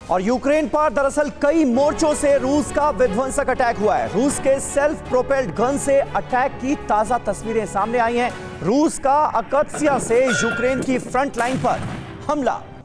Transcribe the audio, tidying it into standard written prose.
और यूक्रेन पर दरअसल कई मोर्चों से रूस का विध्वंसक अटैक हुआ है। रूस के सेल्फ प्रोपेल्ड गन से अटैक की ताजा तस्वीरें सामने आई हैं। रूस का अकत्सिया से यूक्रेन की फ्रंट लाइन पर हमला